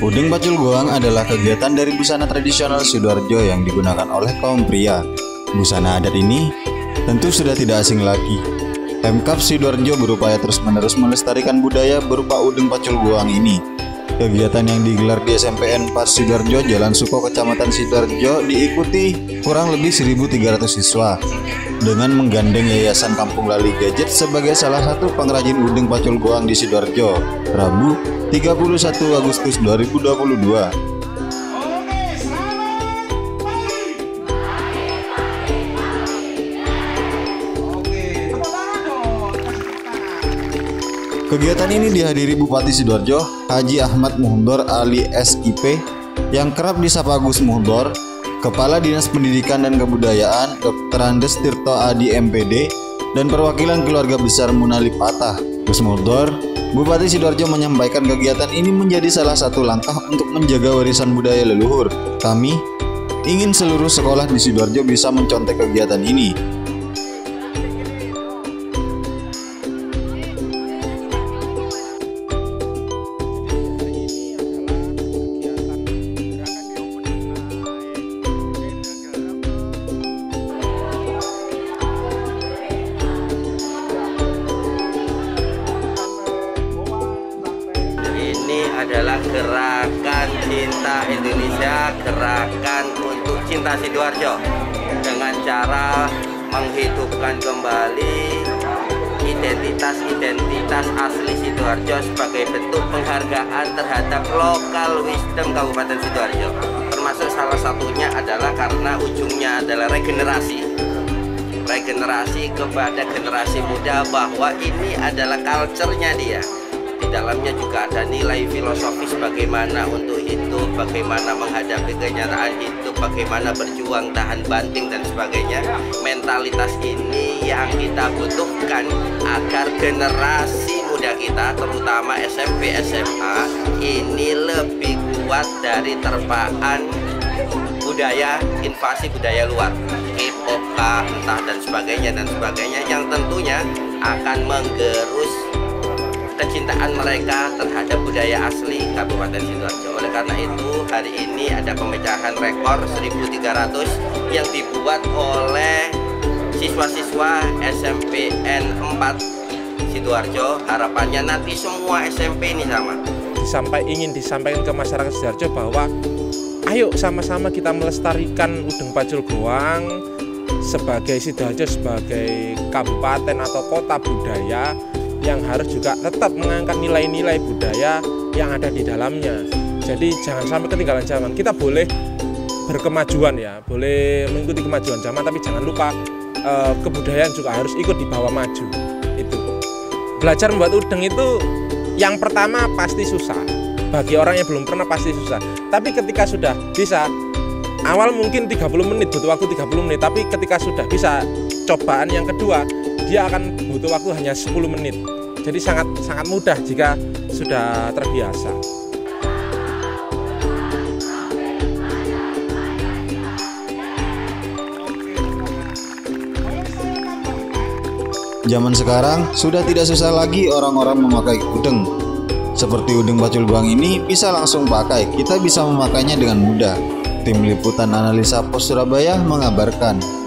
Udeng Pacul Goang adalah kegiatan dari busana tradisional Sidoarjo yang digunakan oleh kaum pria. Busana adat ini tentu sudah tidak asing lagi. Pemkab Sidoarjo berupaya terus-menerus melestarikan budaya berupa Udeng Pacul Goang ini. Kegiatan yang digelar di SMPN 4 Sidoarjo, Jalan Suko, Kecamatan Sidoarjo diikuti kurang lebih 1.300 siswa dengan menggandeng Yayasan Kampung Lali Gadget sebagai salah satu pengrajin Udeng Pacul Goang di Sidoarjo, Rabu 31 Agustus 2022. Kegiatan ini dihadiri Bupati Sidoarjo, Haji Ahmad Muhdor Ali SIP, yang kerap disapa Gus Muhdor, Kepala Dinas Pendidikan dan Kebudayaan Dr. Andes Tirto Adi MPD, dan perwakilan keluarga besar Munali Patah. Gus Muhdor, Bupati Sidoarjo menyampaikan kegiatan ini menjadi salah satu langkah untuk menjaga warisan budaya leluhur. Kami ingin seluruh sekolah di Sidoarjo bisa mencontek kegiatan ini. Ini adalah gerakan cinta Indonesia, gerakan untuk cinta Sidoarjo, dengan cara menghidupkan kembali identitas asli Sidoarjo sebagai bentuk penghargaan terhadap lokal wisdom Kabupaten Sidoarjo. Termasuk salah satunya adalah karena ujungnya adalah regenerasi kepada generasi muda, bahwa ini adalah culture-nya dia. Di dalamnya juga ada nilai filosofis bagaimana untuk hidup, bagaimana menghadapi kenyataan hidup, bagaimana berjuang tahan banting dan sebagainya. Mentalitas ini yang kita butuhkan agar generasi muda kita, terutama SMP, SMA, ini lebih kuat dari terpaan budaya, invasi budaya luar, K-pop, entah dan sebagainya yang tentunya akan menggerus kecintaan mereka terhadap budaya asli Kabupaten Sidoarjo. Oleh karena itu, hari ini ada pemecahan rekor 1.300 yang dibuat oleh siswa-siswa SMPN 4 Sidoarjo. Harapannya nanti semua SMP ini sama. Ingin disampaikan ke masyarakat Sidoarjo bahwa ayo sama-sama kita melestarikan Udeng Pacul Goang sebagai Sidoarjo, sebagai kabupaten atau kota budaya yang harus juga tetap mengangkat nilai-nilai budaya yang ada di dalamnya. Jadi jangan sampai ketinggalan zaman. Kita boleh berkemajuan ya, boleh mengikuti kemajuan zaman, tapi jangan lupa kebudayaan juga harus ikut dibawa maju. Itu belajar membuat udeng itu yang pertama pasti susah. Bagi orang yang belum pernah pasti susah. Tapi ketika sudah bisa, awal mungkin 30 menit, butuh waktu 30 menit, tapi ketika sudah bisa cobaan yang kedua, dia akan butuh waktu hanya 10 menit. Jadi sangat mudah jika sudah terbiasa. Zaman sekarang sudah tidak susah lagi orang-orang memakai udeng. Seperti Udeng Pacul Goang ini bisa langsung pakai, kita bisa memakainya dengan mudah. Tim Liputan Analisa Pos Surabaya mengabarkan.